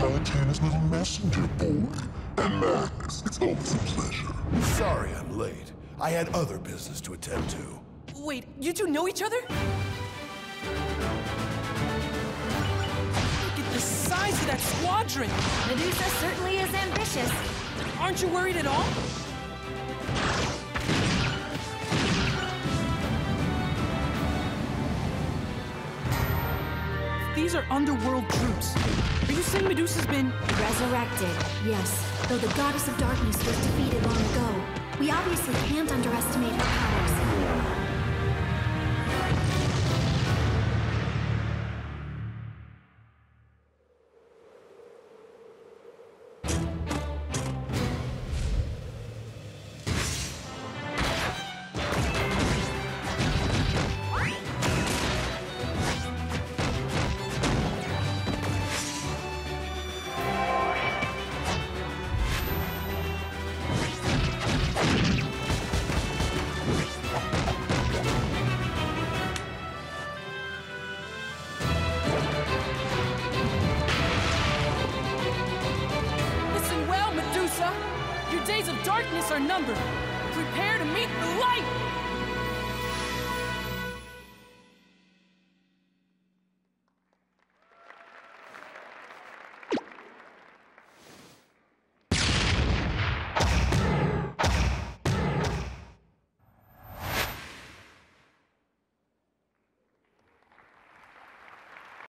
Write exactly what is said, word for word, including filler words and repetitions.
Palantana's little messenger boy. And Max, it's always a pleasure. Sorry I'm late. I had other business to attend to. Wait, you two know each other? Look at the size of that squadron! Medusa certainly is ambitious. Aren't you worried at all? These are underworld troops. Are you saying Medusa's been... Resurrected, yes. Though the goddess of darkness was defeated long ago, we obviously can't underestimate her powers. Your days of darkness are numbered. Prepare to meet the light!